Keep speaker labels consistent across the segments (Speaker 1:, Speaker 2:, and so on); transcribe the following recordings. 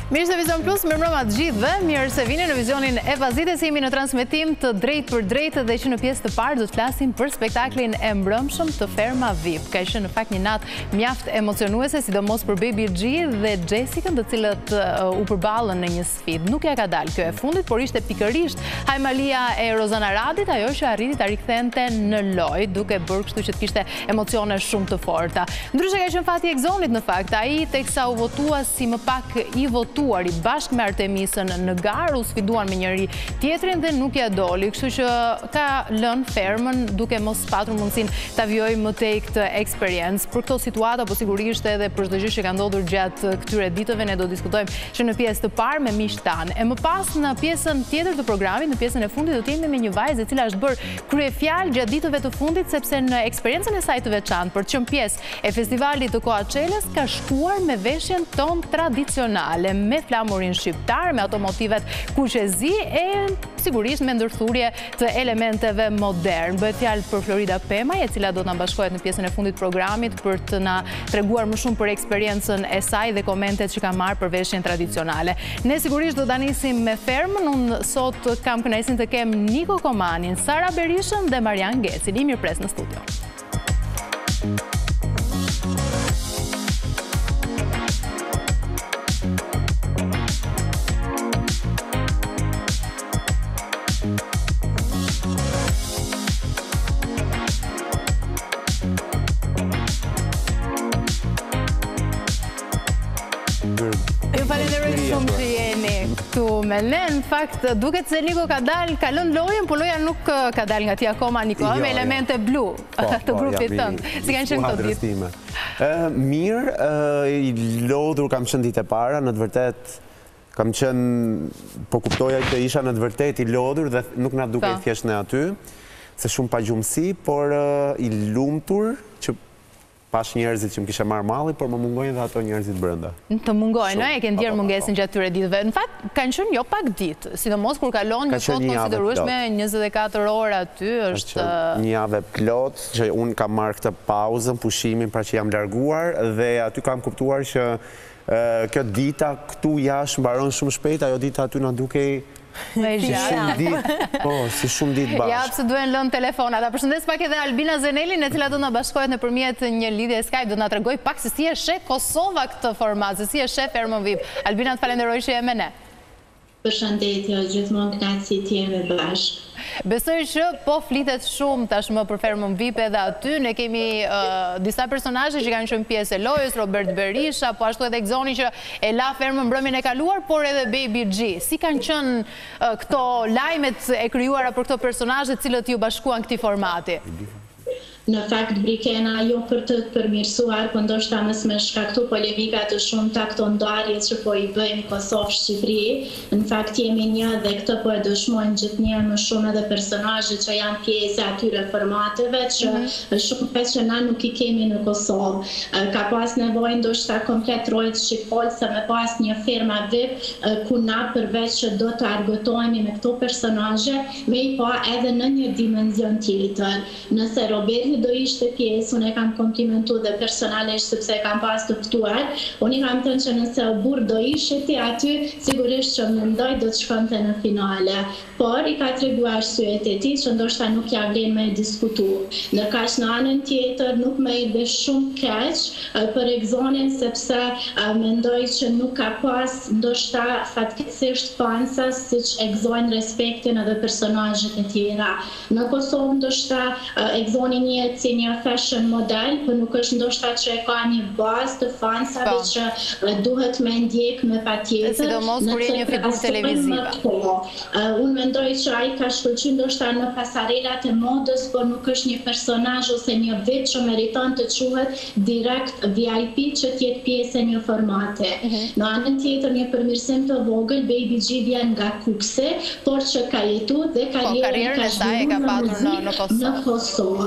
Speaker 1: Mirë se Vizion Plus, mirë mbrëma të gjithë dhe mirë se vini në vizionin e Vazites. Jemi në transmetim të drejt për drejt dhe që në pjesë të parë do të flasim për spektaklin e mbrëmshëm të Ferma VIP. Ka qenë në fakt një natë mjaft emocionuese, sidomos për Baby G dhe Jessica, të cilët u përballën në një sfidë. Nuk ja ka dalë kjo e fundit, por ishte pikërisht Hajmalia e Rozana Radit ajo që arriti ta rikthente në lojë, duke bërë kështu që të kishte emocione shumë të forta. Ndryshe ka qenë fati i Exonit në fakt, ai teksa u votua si më pak i votuarit bashkë me Artemisën në garë, u sfiduan me njëri tjetrin dhe nuk ja doli, kështu që ka lënë Fermën duke mos patur mundësinë ta vijojë më tej këtë eksperiencë. Për këto situata, po sigurisht edhe për çdo gjë që ka ndodhur gjatë këtyre ditëve, ne do diskutojmë që në pjesë të parë me miqtë tanë. E më pas në pjesën tjetër të programit, në pjesën e fundit do të jemi me një vajzë e cila është bërë kryefjalë gjatë ditëve të fundit sepse në eksperiencën e saj të veçantë për të qenë pjesë e festivalit të Coachellës ka shkuar me veshjen tonë tradicionale, me flamurin shqiptar, me ato motivet kuqezi e sigurisht me ndërthurje të elementeve modern. Bëhet fjalë për Florida Pemaj, e cila do të na bashkohet në pjesën e fundit të programit për të na treguar më shumë për eksperiencën e saj dhe komentet që ka marrë për veshjen tradicionale. Ne sigurisht do ta nisim me Fermën. Unë sot kam kënaqësinë të kem Niko Komanin, Sara Berishën dhe Marian Gecin. I mirëpres në studio. Me ne, në fakt, duket se Niko ka dalë, ka lënë lojën, por loja nuk ka dalë nga ti akoma, Niko, me elemente blu të grupit tënd. Si kanë qenë këto ditë?
Speaker 2: Mirë, i lodhur kam qenë ditë e para, në të vërtet kam qenë, po kuptoja që isha në të vërtet i lodhur dhe nuk na duke i thjesht në aty, se shumë pa gjumësi, por i lumtur që pash njerëzit që më kishe marrë malli, por më mungojnë dhe ato njerëzit brenda.
Speaker 1: Të mungojnë, e ke ndjerë mungesin gjatë tyre ditëve. Në fakt, kanë qenë jo pak ditë, sidomos kur kalon një kohë konsiderueshme 24 orë aty, është
Speaker 2: një javë plot, që unë kam marrë këtë pauzën, pushimin pra që jam larguar, dhe aty kam kuptuar që kjo dita këtu jashtë mbaron shumë shpejt, ajo dita aty na dukej si shumë ditë bashkë.
Speaker 1: Ja, pëse duen lënë telefonat. A përshëndes pak edhe Albina Zenelin, e cila do në bashkohet në përmjet një lidhje Skype, do në tregoj pak se si e sheh Kosova këtë format, se si e sheh Ferma VIP. Albina, të falenderoj që je me ne.
Speaker 3: Përshëndetje, gjithmonë kënaqësi të jemi bashkë.
Speaker 1: Besoj që po flitet shumë tashmë për Fermën VIP edhe aty. Ne kemi disa personazhe që kanë qenë pjesë e lojës, Robert Berisha, po ashtu edhe Exoni që e la Fermën mbrëmjen e kaluar, por edhe Baby G. Si kanë qenë këto lajmet e krijuara për këto personazhe të cilët ju bashkuan këtij formati?
Speaker 3: Në fakt, Brikena, jo për të përmirësuar, po ndoshta mos me shkaktu polemika të shumta këto ndarje që po i bëjmë Kosovë-Shqipëri. Në fakt, jemi një dhe këtë po e dëshmojnë gjithnjë më shumë edhe personazhet që janë pjesë e atyre formateve që shumë pes që na nuk i kemi në Kosovë. Ka pas nevojë ndoshta komplet rojt shqipolse me pas një Ferma VIP ku na përveç që do të argëtohemi me këto personazhe, me i pa edhe në një dimenzion tjetër. Nëse Roberti do ishte pjesë, unë e kam komplimentu dhe personalisht sepse e kam pas të ftuar, unë i kam thënë që nëse o burr do ishe ti aty, sigurisht që mendoj do të shkonte në finale. Por i ka treguar arsyet e tij që ndoshta nuk ja vlen me diskutu. Ndërkaq në anën tjetër nuk më i bë shumë keq për Exonin sepse mendoj që nuk ka pas ndoshta fatkeqësisht fansa siç e gëzojnë respektin edhe personazhet e tjera. Në Kosovë ndoshta Exoni një si një fashion model, për nuk është ndoshta që e ka një bazë të fansave që duhet me ndjek me patjetër.
Speaker 1: Sidomos kur je një figurë televizive.
Speaker 3: Unë mendoj që ai ka shkëlqyer ndoshta në pasarelat e modës, por nuk është një personazh ose një VIP që meriton të quhet direkt VIP që të jetë pjesë e një formate. Në anën tjetër një përmirësim të vogël, Baby G vjen nga Kukse, por që ka jetuar dhe karrierën e saj e ka patur në Kosovë.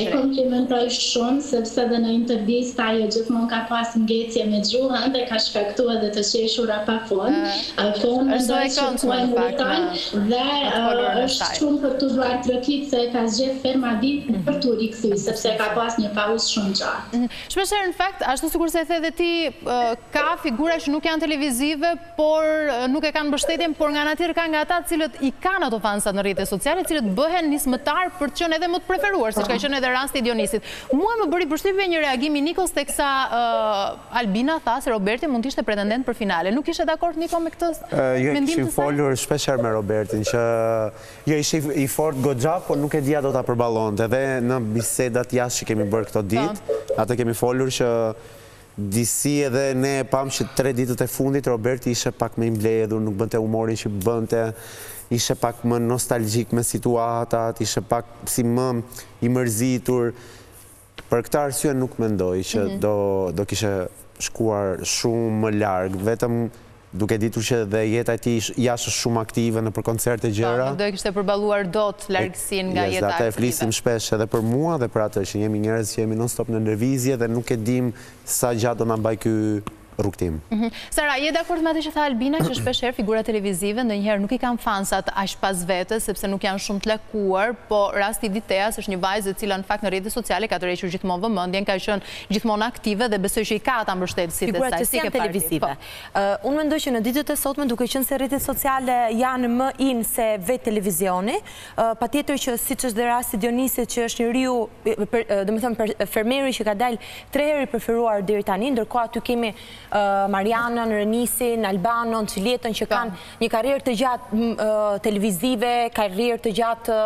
Speaker 3: komplimentoj shumë, sepse dhe në intervista ajo gjithmonë ka pas ngecje me gjuhën dhe ka shkaktuar edhe të qeshura pa fund. Po unë mendoj që kuajmë rëtan dhe është shumë për të duar trokit se ka zgjedh Ferma VIP për të rikthy, sepse ka pas një pauzë shumë gjatë.
Speaker 1: Shpeshherë në fakt, ashtu sikur se the dhe ti, ka figura që nuk janë televizive, por nuk e kanë mbështetjen, por nga ana tjetër ka nga ata cilët i kanë ato fansat në rrjetet sociale, cilët bëhen nismëtar për të qenë edhe më të preferuar, siç ka qenë edhe rasti i Dionisit. Mua më bëri përshtypje një reagim i Nikos teksa Albina tha se Roberti mund të ishte pretendent për finale. Nuk ishe dakord Niko me këtë mendim të saj?
Speaker 2: Jo, folur shpeshherë me Robertin që jo ishte i fort goxha, por nuk e dija do ta përballonte. Edhe në bisedat jashtë që kemi bërë këto ditë, atë kemi folur që disi edhe ne pam që 3 ditët e fundit Roberti ishte pak më i mbledhur, nuk bënte humorin që bënte, ishte pak më nostalgjik me situatat, ishte pak si më i mërzitur. Për këtë arsye nuk mendoj që do kishe shkuar shumë më larg, vetëm duke ditur që dhe jeta e tij jashtë shumë aktive në për koncerte gjëra.
Speaker 1: Nuk do e kishte përballuar dot largësinë nga jeta aktive.
Speaker 2: Ata e flisim shpesh edhe për mua dhe për atë që jemi njerëz që jemi non-stop në lëvizje dhe nuk e dim sa gjatë do na mbaj ky rrugtim.
Speaker 1: Sara, je dakord me atë që tha Albina që shpeshherë figura televizive ndonjëherë nuk i kanë fansat aq pas vetes sepse nuk janë shumë të lakuar, po rasti i Diteas është një vajzë e cila në fakt në rrjetet sociale ka tërhequr gjithmonë vëmendjen, ka qenë gjithmonë aktive dhe besoj që i ka ata mbështetësit e saj
Speaker 4: si janë televizive. Unë mendoj që në ditët e sotme duke qenë se rrjetet sociale janë më in se vetë televizioni, patjetër që siç është dhe rasti Dionisit që është njeriu, domethënë fermeri që ka dalë 3 herë i preferuar deri tani, ndërkohë aty kemi Marianën, Renisin, Albanon, Ciljetën që kanë një karrierë të gjatë televizive, karrierë të gjatë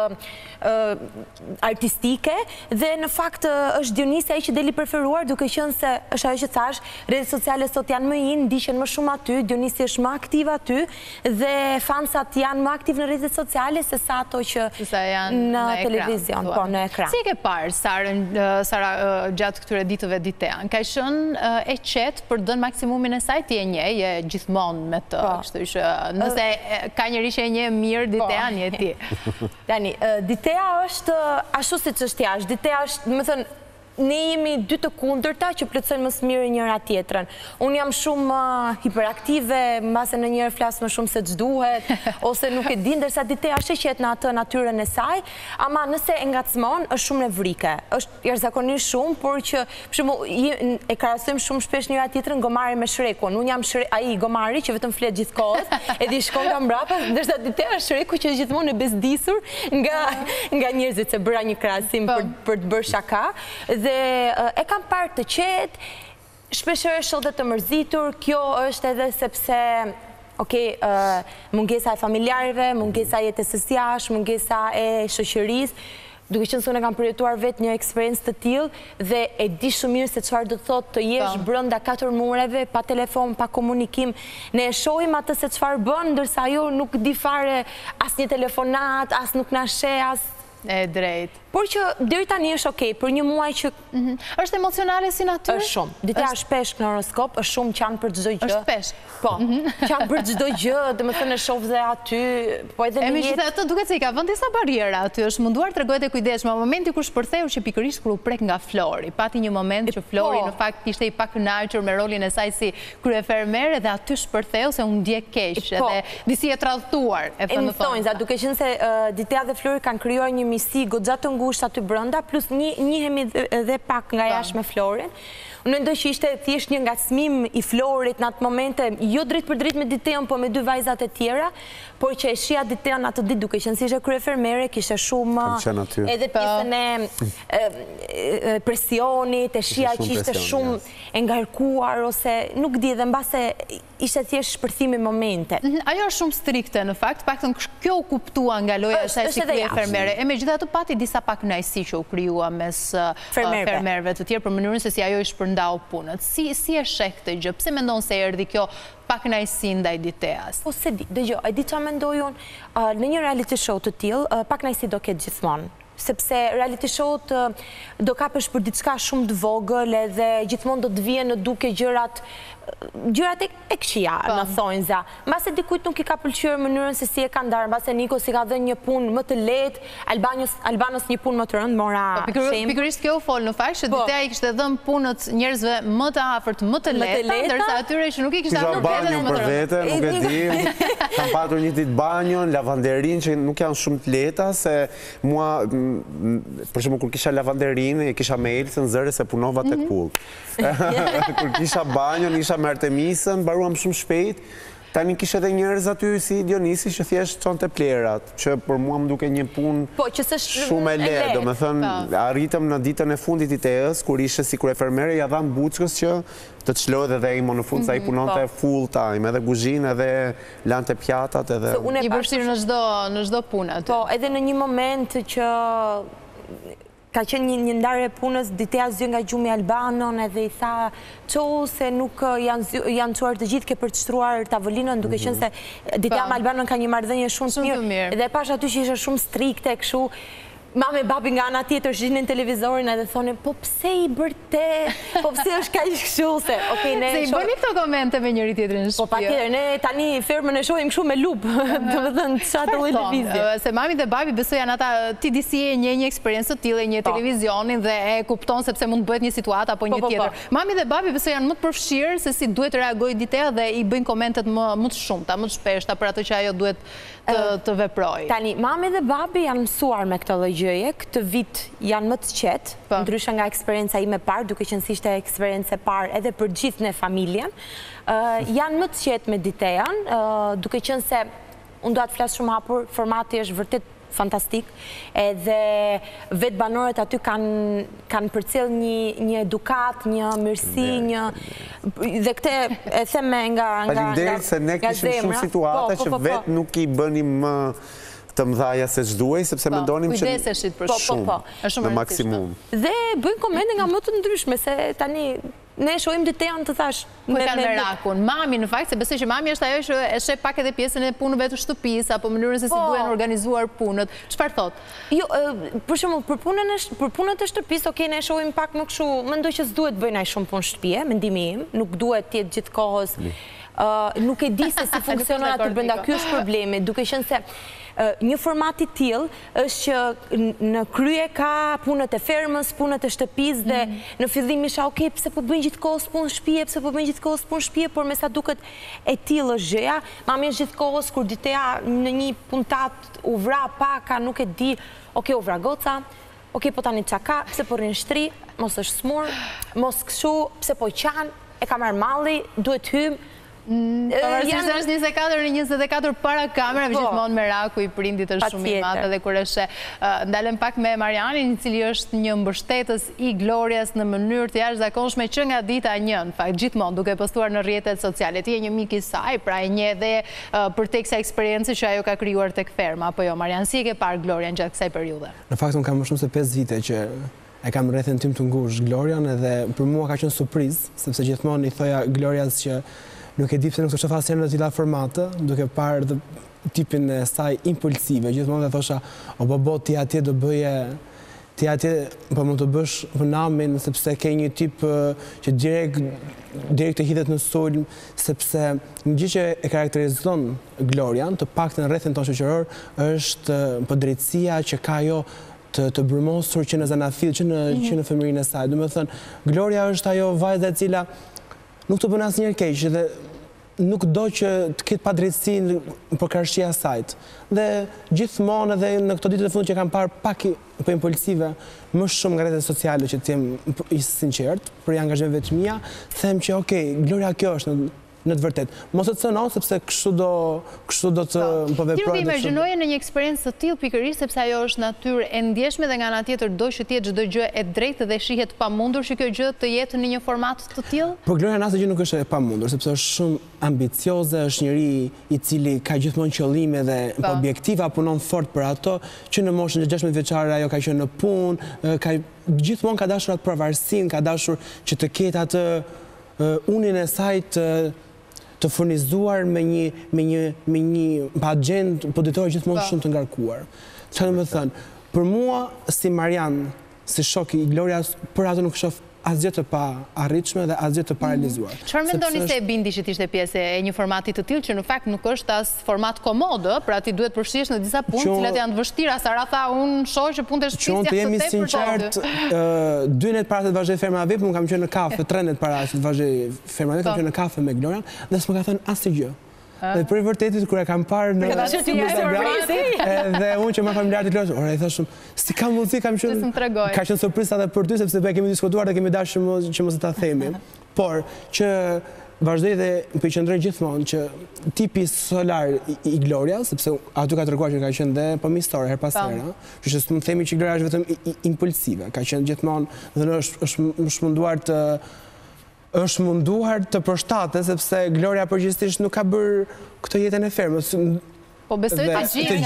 Speaker 4: artistike dhe në fakt është Dionisi ai që deli preferuar duke qenë se është ajo që thash, rrjetet sociale sot janë më in, ndiqen më shumë aty, Dionisi është më aktiv aty dhe fansat janë më aktiv në rrjetet sociale se sa ato që në televizion, po në ekran.
Speaker 1: Si e ke parë Sara gjatë këtyre ditëve Ditean? Ka qenë e qetë për dënë maksimumin e saj, ti e nje, je gjithmonë me të, kështu që nëse ka njëri që e nje mirë, Ditean je ti.
Speaker 4: Tani, Ditea është ashtu si që është jashtë, Ditea është, më thënë, ne jemi 2 të kundërta që plotësojnë më së miri njëra tjetrën. Unë jam shumë hiperaktive, mbase në njërë flasë më shumë se ç'duhet, ose nuk e di, ndërsa Ditea është e qetë në atë natyrën e saj, ama nëse e ngacmon, është shumë nevrike. Është jashtëzakonisht shumë, por që e krahasojmë shumë shpesh njëra tjetrën Gomari me Shrekun. Unë jam ai Gomari që vetëm flet gjithkohës, edhe shkon nga mbrapa, ndërsa Ditea është Shreku që gjithmonë e bezdisur nga njerëzit, se bëra një krahasim për të bërë shaka. Dhe e kam parë të qetë, shpeshherë është edhe të mërzitur, kjo është edhe sepse mungesa e familjarëve, mungesa e jetës së jashtë, mungesa e shoqërisë, duke qenë se unë kam përjetuar vetë një eksperiencë të tillë dhe e di shumë mirë se çfarë do të thotë të jesh brenda 4 mureve, pa telefon, pa komunikim. Ne e shohim atë se çfarë bën, ndërsa ajo nuk di fare asnjë telefonat, as nuk na sheh, as
Speaker 1: e drejt.
Speaker 4: Por që deri tani është okej, për një muaj që
Speaker 1: është emocionale si natyrë?
Speaker 4: Është shumë. Ditea është pesh në horoskop, është shumë qanë për çdo gjë.
Speaker 1: Është pesh.
Speaker 4: Po, qanë për çdo gjë, domethënë e shoh dhe aty, po edhe në jetë.
Speaker 1: Megjithatë, duket se i ka vënë disa bariera aty, është munduar t'rregohet e kujdesshme. Në momentin kur shpërtheu që pikërisht kur u prek nga Flori, pati një moment që Flori në fakt ishte i pakënaqur me rolin e saj si kryefermere dhe aty shpërtheu se u ndjek keq edhe disi e tradhtuar, e thënë
Speaker 4: thonë. Duke qenë se Ditea dhe Flori kanë krijuar një miqësi goxha të ngushtë aty brenda, plus njihemi edhe pak nga jashtë me Florin. Unë mendoj që ishte thjesht një ngacmim i Florit në atë momente, jo drejt për drejt me Ditean, po me 2 vajzat e tjera, por që e shija Ditean atë ditë duke qenë si ishte kryefermere, kishte shumë edhe pjesën e presionit, e shija që ishte shumë e ngarkuar ose nuk di, dhe mbase ishte thjesht shpërthimi i momentet.
Speaker 1: Ajo është shumë strikte në fakt, paktën kjo u kuptua nga loja e saj si kryefermere. E megjithatë pati disa pakënaqësi që u krijua mes fermerëve të tjerë për mënyrën se si ajo i shpërndau punët. Si e sheh këtë gjë? Pse mendon se erdhi kjo pakënaqësi ndaj Diteas?
Speaker 4: Po se di, dëgjoj, e di çfarë mendoj unë, në një reality show të tillë, pakënaqësi do ketë gjithmonë. sepse reality show-t do kapesh për diçka shumë të vogël edhe gjithmonë do të vjen në duke gjërat e këqija, në thonjë za. Mbase dikujt nuk i ka pëlqyer mënyrën se si e ka ndarë, mbase Nikos i ka dhënë një punë më të lehtë, Albanos një punë më të rëndë, mora shem.
Speaker 1: Pikërisht kjo u fol në fakt, që Ditea i kishte dhënë punët njerëzve më të afërt, më të lehta, ndërsa atyre që nuk i kishte dhënë vetëm më të rëndë.
Speaker 2: Nuk e di, kam patur një ditë banjon, lavanderin që nuk janë shumë të lehta, se mua, për shembull kur kisha lavanderin, e kisha me Elsën zëre se punova tek pull. Kur kisha banjon, isha me Artemisën, baruam shumë shpejt. Tani kishe edhe njerëz aty si Dionisi që thjesht çonte plerat, që për mua më duke një punë shumë e lehtë. Domethënë, arritëm në ditën e fundit i teës, kur ishte sikur enfermere, ja dham Buçkës që të çlohet edhe Imo në fund, sa i punonte full time, edhe kuzhinë, edhe lante pjatat, edhe
Speaker 1: i përfshirë në çdo punë aty.
Speaker 4: Po, edhe në një moment që ka qenë një ndarje punës, Ditea zgjon nga gjumi Albanon edhe i tha çou se nuk janë çuar të gjithë ke për të shtruar tavolinën, duke qenë se Ditea me Albanon ka një marrëdhënie shumë të mirë. Dhe pash aty që ishte shumë strikte kështu. Mame babi nga ana tjetër shihnin televizorin edhe thonin, po pse i bërte, po pse është kaq kështu se, okay, ne
Speaker 1: se i bëni këto komente me njëri tjetrin në shtëpi.
Speaker 4: Po patjetër, ne tani fermën e shohim kështu me lupë, domethënë çfarë lloj lëvizje.
Speaker 1: Se mami dhe babi besoj janë ata, ti disi e një eksperiencë të tillë, një televizionin dhe e kupton sepse mund të bëhet një situatë apo një tjetër. Mami dhe babi besoj janë më të përfshirë se si duhet të reagojë Ditea dhe i bëjnë komentet më të shumta, më të shpeshta për ato që ajo duhet të veprojë.
Speaker 4: Tani, mami dhe babi janë mësuar me këtë lloj gjëje, këtë vit janë më të qetë, ndryshe nga eksperienca ime parë, duke qenë si ishte eksperiencë e parë edhe për gjithë në familjen, janë më të qetë me Ditean, duke qenë se unë do të flas shumë hapur, formati është vërtet fantastik, edhe vetë banorët aty kanë përcjell një edukat, një mirësi, dhe këtë e them nga
Speaker 2: faleminderit se ne kishim shumë situata që vetë nuk i bënim më të mëdhaja se ç'duhej, sepse mendonim që
Speaker 1: kujdeseshit për
Speaker 2: shumë në maksimum.
Speaker 4: Dhe bëjnë komente nga më të ndryshme, se tani ne shohim Ditean të thash
Speaker 1: me merakun. Mami në fakt, se besoj që mami është ajo që e sheh pak edhe pjesën e punëve të shtëpisë apo mënyrën se si duhen organizuar punët. Çfarë thot?
Speaker 4: Jo, për shembull, për punët e shtëpisë, okay, ne shohim pak më kështu, mendoj që s'duhet bëjnë ai shumë punë shtëpie, mendimi im, nuk duhet të jetë gjithkohës. Nuk e di se si funksionon aty brenda, ky është problemi, duke qenë se një format i tillë është që në krye ka punët e fermës, punët e shtëpisë dhe në fillim isha okay, pse po bëjnë gjithkohës punë shtëpie, pse po bëjnë gjithkohës punë shtëpie, por me sa duket e tillë është gjëja. Mami është gjithkohës kur Ditea në një puntat u vra paka, nuk e di, okay, u vra goca, okay, po tani çka ka, pse po rrin shtri, mos është smur, mos kështu, pse po qan, e ka marr malli, duhet hym.
Speaker 1: Pavarësisht se është 24 në 24 para kamerave, gjithmonë meraku i prindit është shumë i madh, edhe kur është ndalem pak me Marianin, i cili është një mbështetës i Glorias në mënyrë të jashtëzakonshme që nga dita 1, në fakt gjithmonë duke postuar në rrjetet sociale. Ti je një mik i saj, pra e njeh edhe përtek kësaj eksperiencë që ajo ka krijuar tek ferma, apo jo Marian, si e ke parë Glorian gjatë kësaj periudhe?
Speaker 5: Në fakt unë kam më shumë se 5 vite që e kam rrethen tim të ngushtë Glorian, edhe për mua ka qenë surprizë, sepse gjithmonë i thoja Glorias që nuk e di pse nuk të shofasjen në tila formate, duke parë dhe tipin e saj impulsive. Gjithmonë dhe thosha, o bobo, ti atje do bëje, ti atje po mund të bësh për namin, sepse ke një tip që direkt të hidhet në sulm, sepse një gjë që e karakterizon Glorian, të paktën rrethin tonë shoqëror, është drejtësia që ka ajo të brumosur që në zanafil, që në fëmijërinë e saj. Domethënë, Gloria është ajo vajza e cila nuk të bën asnjëherë keq dhe nuk do që të ketë padrejtësi për karshia sajt. Dhe gjithmonë edhe në këto ditë të fundit që kam parë pak për impulsive, më shumë nga rrjetet sociale që të jem i sinqert për angazhimet të mia, them që okay, Gloria kjo është në të vërtet. Mos e cënon sepse kështu do të po veproj.
Speaker 1: Ti nuk imagjinoje në një eksperiencë të tillë pikërisht sepse ajo është natyrë e ndjeshme dhe nga ana tjetër do që të jetë çdo gjë e drejtë dhe shihet pamundur që kjo gjë të jetë në një format të tillë?
Speaker 5: Po Gloria asnjë gjë nuk është e pamundur sepse është shumë ambicioze, është njëri i cili ka gjithmonë qëllime dhe objektiva, punon fort për ato, që në moshën e 16 vjeçare ajo ka qenë në punë, gjithmonë ka dashur atë pavarësinë, ka dashur që të ketë atë unin e saj të furnizuar me një pagjend poditore gjithmonë shumë të ngarkuar. Çfarë do të thënë? Për mua, si Marian, si shoki i Glorias, për ato nuk shoh asgjë të pa arritshme dhe asgjë të pa realizuar.
Speaker 1: Çfarë mendoni se e bindi që ishte pjesë e një formati të tillë që në fakt nuk është as format komodë, pra ti duhet përfshihesh në disa punë të cilat janë të vështira, Sara tha unë shoh që punët e shtëpisë janë të
Speaker 5: jemi sinqert, 2 net para se të vazhdoj Ferma VIP, unë kam qenë në kafe 3 net para se të vazhdoj Ferma VIP, kam qenë në kafe me Glorian dhe s'më ka thënë asgjë. Dhe për i vërtetit, kur e kam parë në Instagram, dhe unë që ma familjarët i Glorias, ora i thashëm, si kam mundësi, ka qenë surprizë edhe për ty, sepse kemi diskutuar dhe kemi dashur që mos e ta themi. Por, që vazhdoj dhe për i qëndroj gjithmonë që tipi solar i Glorias, sepse aty ka treguar që ka qenë dhe përmistore her pas here, që s'më themi që Gloria është vetëm impulsive, ka qenë gjithmonë dhe është munduar të përshtate, sepse Gloria përgjithsisht nuk ka bërë këtë jetën e fermës.
Speaker 1: Po besoj të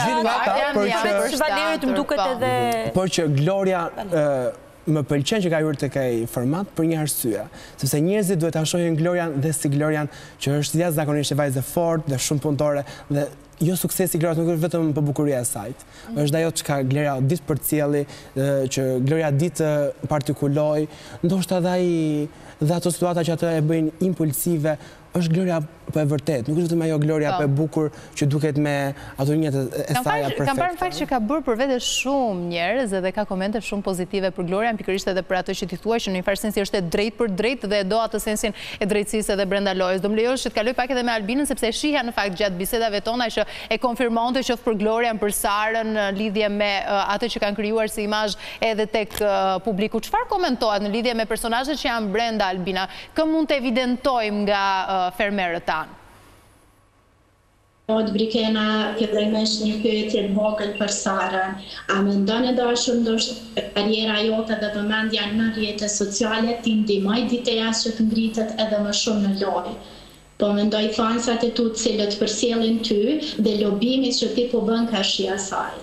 Speaker 1: gjithë,
Speaker 5: por që Gloria më pëlqen që ka hyrë tek ai format për një arsye, sepse njerëzit duhet ta shohin Glorian dhe si Glorian që është jashtëzakonisht e vajzë fortë dhe shumë punëtore dhe jo suksesi i Glorias nuk është vetëm për bukuria e saj. Është ajo çka Gloria ditë përcjelli, që Gloria ditë partikuloj, ndoshta dhe ato situata që ato e bëjnë impulsive, është Gloria për e vërtet, nuk është vetëm ajo Gloria për e bukur që duket me ato njët e saja perfekte.
Speaker 1: Kam parë në fakt që ka bërë për vete shumë njerëz dhe ka komente shumë pozitive për Glorian, pikërisht edhe për ato që ti thua që në një farë sensi është e drejt për drejt dhe do atë sensin e drejtësisë edhe brenda lojës. Do më lejosh që të kaloj pak edhe me Albinën, sepse shihja në fakt gjatë bisedave tona që e konfirmonte qoftë për Glorian, për Sarën, në lidhje me atë që kanë krijuar si imazh edhe tek publiku. Çfarë komentohet në lidhje me personazhet që janë brenda, Albina? Kë mund të evidentojmë nga fermerët tanë?
Speaker 3: Brikena fillimisht një pyetje të vogël për Sarën. A mendon e dashur ndoshta karriera jote dhe vëmendja në rrjetet sociale ti ndihmoi Ditejas që të ngritet edhe më shumë në lojë? Po mendoj fansat e tu të cilët përsjellin ty dhe lobimit që ti po bën ka shija saj.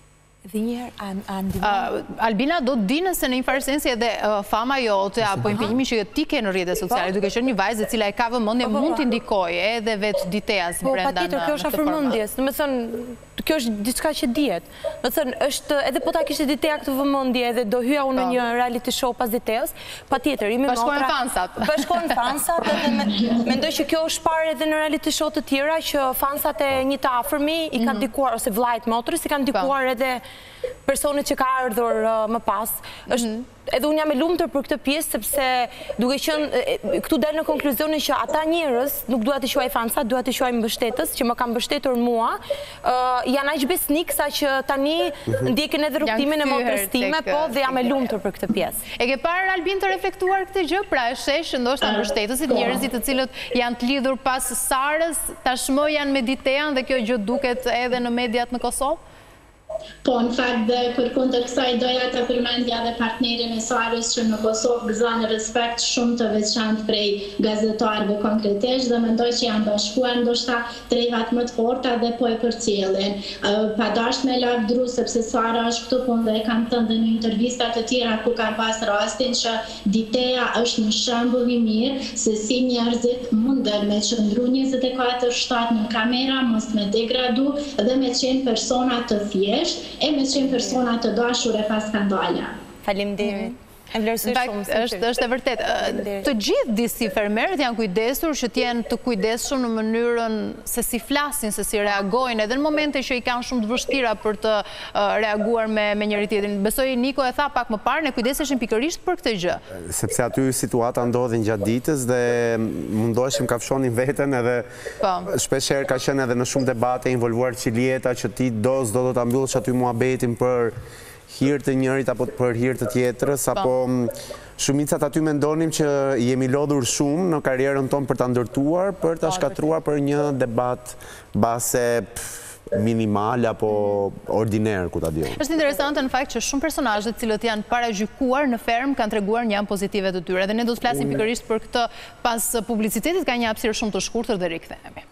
Speaker 1: Albina, do të di nëse në një farë sensi edhe fama jote apo impinjimi që ti ke në rrjetet sociale, duke qenë një vajzë e cila e ka vëmendje mund t'i ndikojë edhe vetë Ditejas brenda në
Speaker 4: patjetër, kjo është afërmendjes. Do të thënë, kjo është diçka që dihet. Do të thënë, është edhe po ta kishte Diteja këtë vëmendje edhe do hyja unë në një reality show pas Ditejas, patjetër, imi
Speaker 1: bashkohen
Speaker 4: fansat edhe mendoj që kjo është parë edhe në reality show të tjera që fansat e një të afërmi i kanë ndikuar ose vllajt motrës i kanë ndikuar edhe personit që ka ardhur më pas. Edhe unë jam e lumtur për këtë pjesë sepse duke qenë këtu del në konkluzionin që ata njerëz, nuk dua të quaj fansa, dua të quaj mbështetës që më kanë mbështetur mua, janë aq besnik sa që tani ndjekin edhe rrugtimin e motrës time, po dhe jam e lumtur për këtë pjesë.
Speaker 1: E ke parë Albin të reflektuar këtë gjë, pra e shesh që ndoshta mbështetësit, njerëzit të cilët janë të lidhur pas Sarës, tashmë janë me Ditejan dhe kjo gjë duket edhe në mediat në Kosovë?
Speaker 3: Po, në fakt dhe përkundër kësaj doja të përmendja dhe partnerin e Sarës që në Kosovë gëzon respekt shumë të veçantë prej gazetarëve konkretisht dhe mendoj që janë bashkuar ndoshta trevat më të forta dhe po e përcjellin. Pa dashur me lavdru sepse Sara është këtu po dhe kam thënë në intervista të tjera ku kam pas rastin që Diteja është një shembull i mirë se si njerëzit munden me qëndru 24/7 në kamera, mos me degradu dhe me qenë persona të thjeshtë e me qenë persona të dashur e pas skandale.
Speaker 4: Faleminderit. E vlerësoj shumë.
Speaker 1: Është e vërtet. Të gjithë disi fermerët janë kujdesur që t'jenë të kujdesshëm në mënyrën se si flasin, se si reagojnë, edhe në momente që i kanë shumë të vështira për të reaguar me njëri tjetrin. Besoj Niko e tha pak më parë, ne kujdeseshim pikërisht për këtë gjë.
Speaker 2: Sepse aty situata ndodhin gjatë ditës dhe mundoheshim kafshonin veten edhe shpeshherë ka qenë edhe në shumë debate involvuar Qilieta që ti do ta mbyllësh aty muhabetin për hirë të njërit apo për hirë të tjetrës, apo shumicat aty mendonim që jemi lodhur shumë në karrierën tonë për ta ndërtuar, për ta shkatruar për një debat base minimal apo ordiner, ku ta diun.
Speaker 1: Është interesante në fakt që shumë personazhe të cilët janë paragjykuar në ferm kanë treguar një anë pozitive të tyre dhe ne do të flasim pikërisht për këtë pas publicitetit, ka një hapësirë shumë të shkurtër dhe rikthehemi.